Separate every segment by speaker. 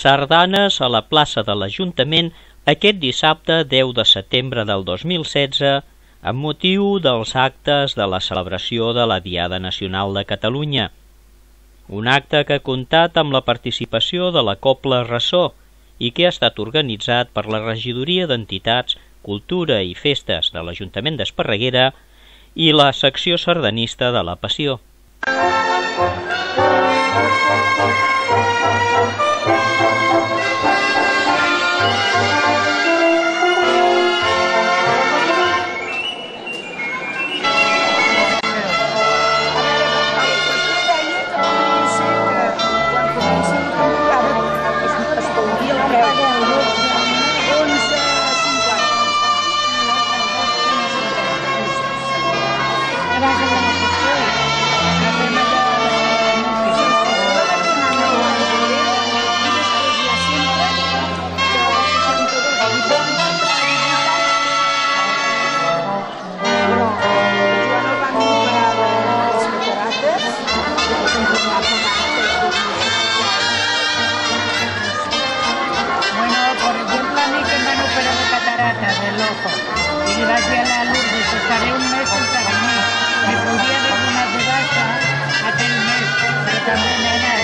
Speaker 1: Sardanes a la plaça de l'Ajuntament aquest dissabte 10 de setembre del 2016 amb motiu dels actes de la celebració de la Diada Nacional de Catalunya. Un acte que ha comptat amb la participació de la Cobla Ressò i que ha estat organitzat per la Regidoria d'Entitats, Cultura i Festes de l'Ajuntament d'Esparreguera i la secció sardanista de la Passió.
Speaker 2: Del ojo y gracias a la luz estaré un mes sin venir. Me podría dar una de baja aquel mes, pero también era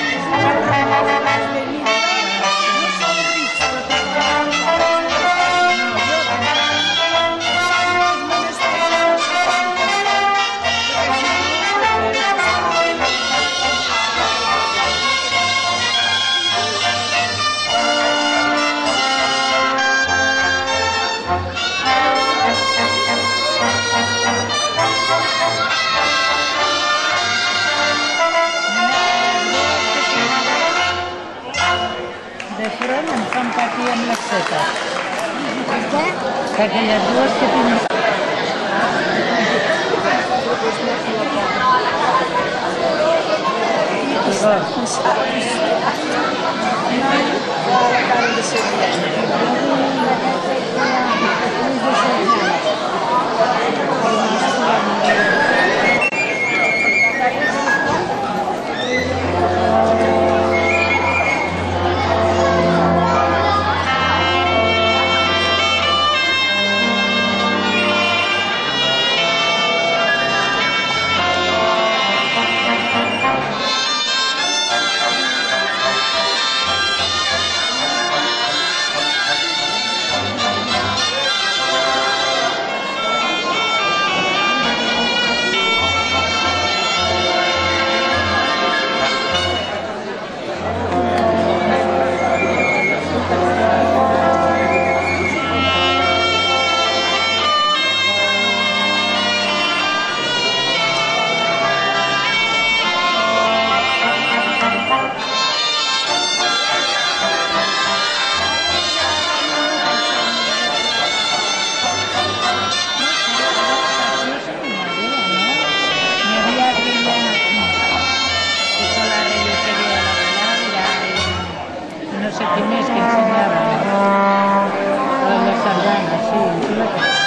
Speaker 2: em fan patir amb les setes. Perquè les dues que tinc... No sé quién es que enseñaba. La sardana, sí.